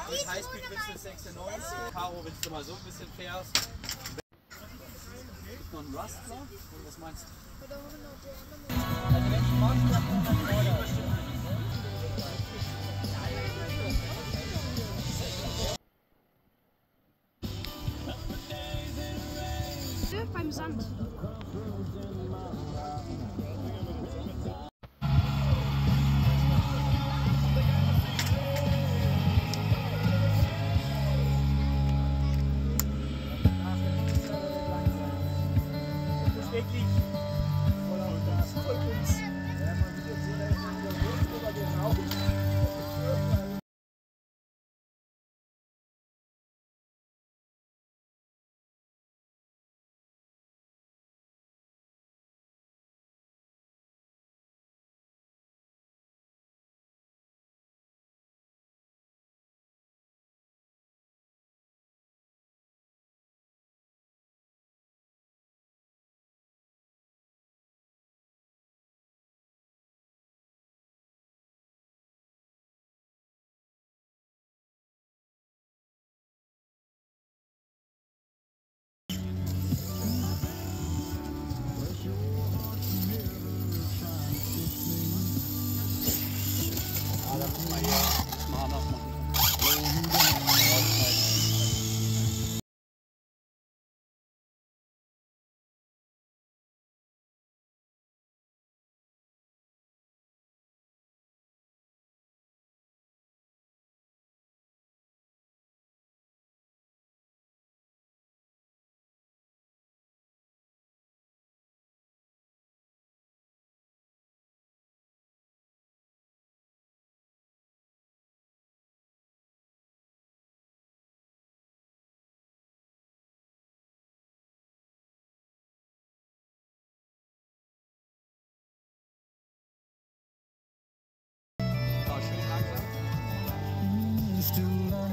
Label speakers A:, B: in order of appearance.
A: Mit Highspeed willst du 96, Karo willst du mal so ein bisschen fährst. Noch ein Rustler? Oder was meinst du? Also wenn du magst, dann
B: beim Sand.
A: Wirklich voller Gas, voll uns. Ja, man wird jetzt hier über den Rauch. Schön langsam.